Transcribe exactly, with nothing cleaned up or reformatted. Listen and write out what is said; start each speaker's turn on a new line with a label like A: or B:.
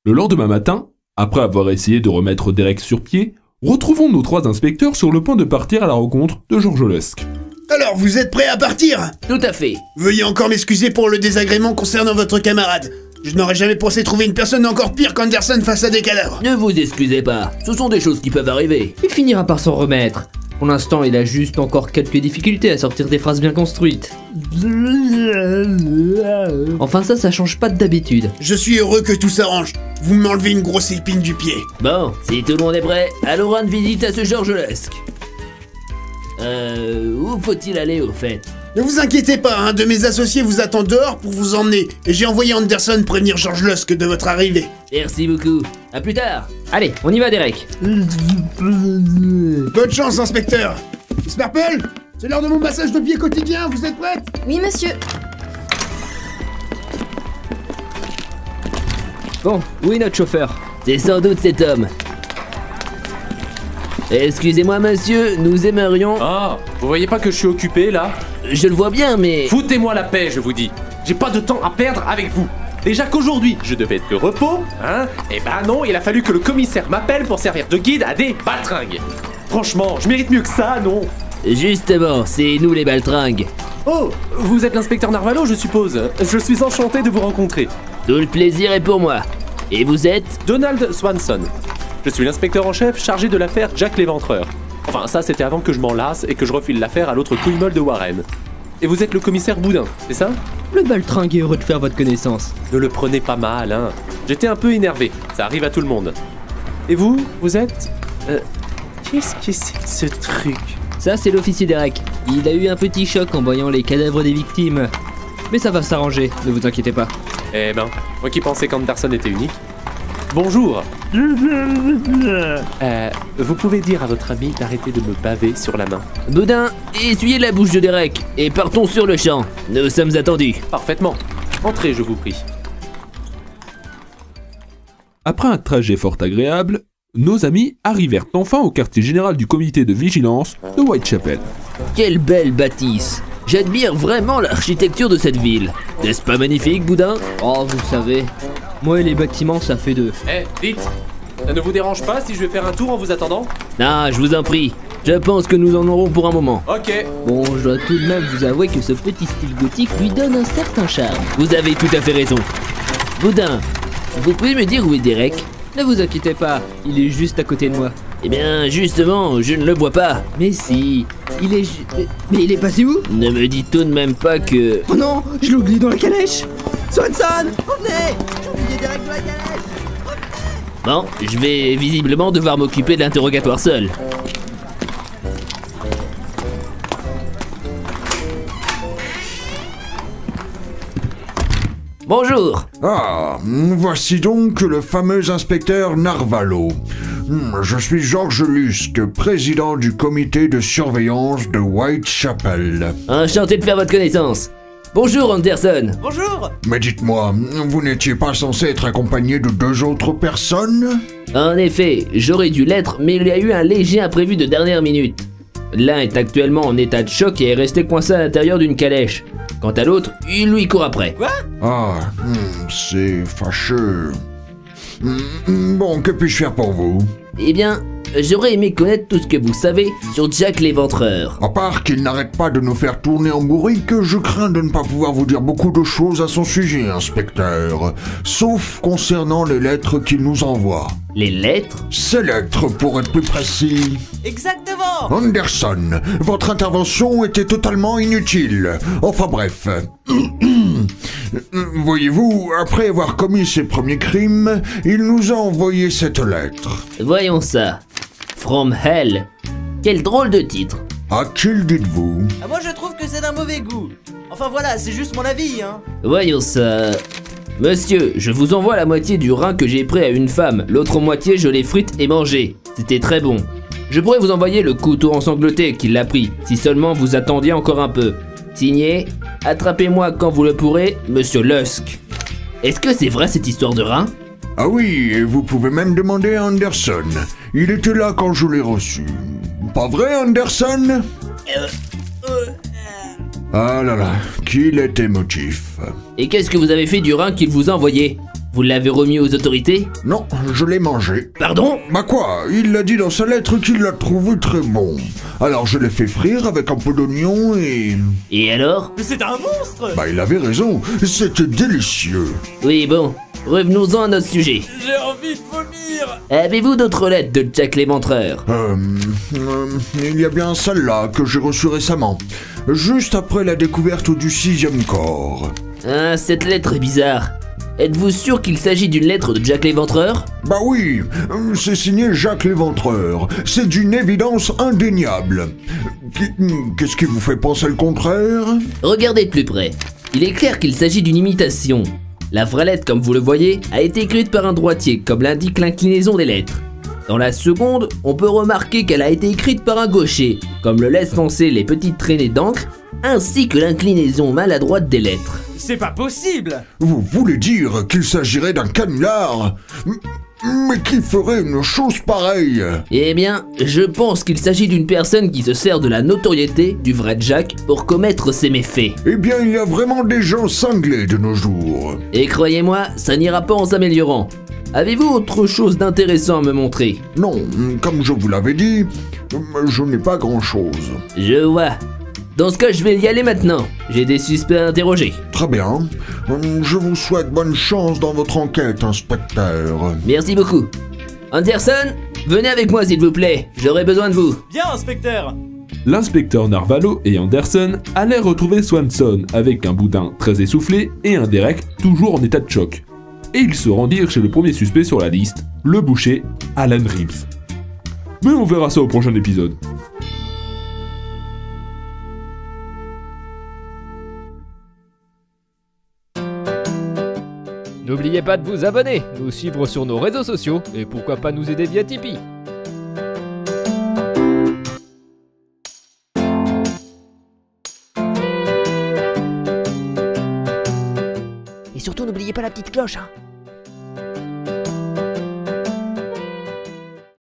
A: Le lendemain matin, après avoir essayé de remettre Derek sur pied, retrouvons nos trois inspecteurs sur le point de partir à la rencontre de George Lusk.
B: Alors, vous êtes prêts à partir?
C: Tout à fait.
B: Veuillez encore m'excuser pour le désagrément concernant votre camarade. Je n'aurais jamais pensé trouver une personne encore pire qu'Anderson face à des cadavres.
C: Ne vous excusez pas, ce sont des choses qui peuvent arriver.
D: Il finira par s'en remettre. Pour l'instant, il a juste encore quelques difficultés à sortir des phrases bien construites. Enfin ça, ça change pas d'habitude.
B: Je suis heureux que tout s'arrange. Vous m'enlevez une grosse épine du pied.
C: Bon, si tout le monde est prêt, allons rendre visite à ce George Lusk. Euh... Où faut-il aller au fait?
B: Ne vous inquiétez pas, un de mes associés vous attend dehors pour vous emmener. Et j'ai envoyé Anderson prévenir George Lusk de votre arrivée.
C: Merci beaucoup. À plus tard.
D: Allez, on y va Derek.
B: Bonne chance, inspecteur. Miss Marple, c'est l'heure de mon massage de pied quotidien, vous êtes prête?
E: Oui, monsieur.
D: Bon, où est notre chauffeur?
C: C'est sans doute cet homme. Excusez-moi monsieur, nous aimerions...
F: Ah, vous voyez pas que je suis occupé là?
C: Je le vois bien mais...
F: Foutez-moi la paix, je vous dis. J'ai pas de temps à perdre avec vous. Déjà qu'aujourd'hui, je devais être de repos, hein? Et bah non, il a fallu que le commissaire m'appelle pour servir de guide à des baltringues. Franchement, je mérite mieux que ça, non?
C: Justement, c'est nous les baltringues.
F: Oh, vous êtes l'inspecteur Narvalo, je suppose. Je suis enchanté de vous rencontrer.
C: Tout le plaisir est pour moi. Et vous êtes?
F: Donald Swanson. Je suis l'inspecteur en chef chargé de l'affaire Jack l'Éventreur. Enfin, ça c'était avant que je m'en lasse et que je refile l'affaire à l'autre couille molle de Warren. Et vous êtes le commissaire Boudin, c'est ça?
D: Le baltringue est heureux de faire votre connaissance.
F: Ne le prenez pas mal, hein. J'étais un peu énervé, ça arrive à tout le monde. Et vous, vous êtes... Euh, Qu'est-ce que c'est que ce truc?
D: Ça, c'est l'officier Derek. Il a eu un petit choc en voyant les cadavres des victimes. Mais ça va s'arranger, ne vous inquiétez pas.
F: Eh ben, moi qui pensais qu'Anderson était unique. Bonjour. Euh, vous pouvez dire à votre ami d'arrêter de me baver sur la main.
C: Boudin, essuyez la bouche de Derek et partons sur le champ. Nous sommes attendus.
F: Parfaitement. Entrez, je vous prie.
A: Après un trajet fort agréable, nos amis arrivèrent enfin au quartier général du comité de vigilance de Whitechapel.
C: Quelle belle bâtisse. J'admire vraiment l'architecture de cette ville. N'est-ce pas magnifique, Boudin?
D: Oh, vous savez, moi et les bâtiments, ça fait deux.
F: Eh, vite! Ça ne vous dérange pas si je vais faire un tour en vous attendant?
C: Non, je vous en prie. Je pense que nous en aurons pour un moment.
F: Ok.
D: Bon, je dois tout de même vous avouer que ce petit style gothique lui donne un certain charme.
C: Vous avez tout à fait raison. Boudin, vous pouvez me dire où est Derek?
D: Ne vous inquiétez pas, il est juste à côté de moi.
C: Eh bien, justement, je ne le vois pas.
D: Mais si, il est ju... Mais, mais il est passé où?
C: Ne me dites tout de même pas que...
D: Oh non, je l'ai oublié dans la calèche. Swanson, revenez! J'ai oublié Derek dans la calèche.
C: Bon, je vais visiblement devoir m'occuper de l'interrogatoire seul. Bonjour.
G: Ah, voici donc le fameux inspecteur Narvalo. Je suis George Lusk, président du comité de surveillance de Whitechapel.
C: Enchanté de faire votre connaissance. Bonjour Anderson.
H: Bonjour.
G: Mais dites-moi, vous n'étiez pas censé être accompagné de deux autres personnes?
C: En effet, j'aurais dû l'être, mais il y a eu un léger imprévu de dernière minute. L'un est actuellement en état de choc et est resté coincé à l'intérieur d'une calèche. Quant à l'autre, il lui court après.
H: Quoi?
G: Ah, hmm, c'est fâcheux. Hmm, bon, que puis-je faire pour vous?
C: Eh bien, j'aurais aimé connaître tout ce que vous savez sur Jack l'Éventreur.
G: À part qu'il n'arrête pas de nous faire tourner en bourrique, je crains de ne pas pouvoir vous dire beaucoup de choses à son sujet, inspecteur. Sauf concernant les lettres qu'il nous envoie.
C: Les lettres?
G: Ces lettres, pour être plus précis.
H: Exactement.
G: Anderson, votre intervention était totalement inutile. Enfin bref. Voyez-vous, après avoir commis ses premiers crimes, il nous a envoyé cette lettre.
C: Voyons ça. From Hell. Quel drôle de titre.
G: À qui le dites-vous?
H: Ah, moi je trouve que c'est d'un mauvais goût. Enfin voilà, c'est juste mon avis, hein.
C: Voyons ça. Monsieur, je vous envoie la moitié du rein que j'ai pris à une femme. L'autre moitié, je l'ai frite et mangée. C'était très bon. Je pourrais vous envoyer le couteau ensanglanté qu'il l'a pris, si seulement vous attendiez encore un peu. Signé, attrapez-moi quand vous le pourrez, Monsieur Lusk. Est-ce que c'est vrai cette histoire de rein?
G: Ah oui, et vous pouvez même demander à Anderson. Il était là quand je l'ai reçu. Pas vrai, Anderson?
H: Euh, euh,
G: Ah là là, qu'il est émotif.
C: Et qu'est-ce que vous avez fait du rein qu'il vous a envoyé? Vous l'avez remis aux autorités?
G: Non, je l'ai mangé.
C: Pardon?
G: Bah quoi, il l'a dit dans sa lettre qu'il l'a trouvé très bon. Alors je l'ai fait frire avec un peu d'oignon et...
C: Et alors?
H: Mais c'est un monstre!
G: Bah il avait raison, c'était délicieux.
C: Oui, bon, revenons-en à notre sujet.
H: J'ai envie de vomir!
C: Avez-vous d'autres lettres de Jack l'Éventreur?
G: Euh, euh, il y a bien celle-là que j'ai reçue récemment, juste après la découverte du sixième corps.
C: Ah, cette lettre est bizarre. Êtes-vous sûr qu'il s'agit d'une lettre de Jack l'Éventreur?
G: Bah oui, euh, c'est signé Jacques l'Éventreur, c'est d'une évidence indéniable. Qu- Qu'est-ce qui vous fait penser le contraire?
C: Regardez de plus près. Il est clair qu'il s'agit d'une imitation. La vraie lettre, comme vous le voyez, a été écrite par un droitier, comme l'indique l'inclinaison des lettres. Dans la seconde, on peut remarquer qu'elle a été écrite par un gaucher, comme le laissent penser les petites traînées d'encre, ainsi que l'inclinaison maladroite des lettres.
H: C'est pas possible!
G: Vous voulez dire qu'il s'agirait d'un canular? M- Mais qui ferait une chose pareille?
C: Eh bien, je pense qu'il s'agit d'une personne qui se sert de la notoriété du vrai Jack pour commettre ses méfaits.
G: Eh bien, il y a vraiment des gens cinglés de nos jours.
C: Et croyez-moi, ça n'ira pas en s'améliorant. Avez-vous autre chose d'intéressant à me montrer?
G: Non, comme je vous l'avais dit, je n'ai pas grand-chose.
C: Je vois. Dans ce cas, je vais y aller maintenant. J'ai des suspects à interroger.
G: Très bien. Je vous souhaite bonne chance dans votre enquête, inspecteur.
C: Merci beaucoup. Anderson, venez avec moi s'il vous plaît. J'aurai besoin de vous.
H: Bien, inspecteur!
A: L'inspecteur Narvalo et Anderson allaient retrouver Swanson avec un boudin très essoufflé et un Derek toujours en état de choc. Et ils se rendirent chez le premier suspect sur la liste, le boucher Alan Reeves. Mais on verra ça au prochain épisode.
D: N'oubliez pas de vous abonner, nous suivre sur nos réseaux sociaux et pourquoi pas nous aider via Tipeee.
E: Et surtout n'oubliez pas la petite cloche, hein.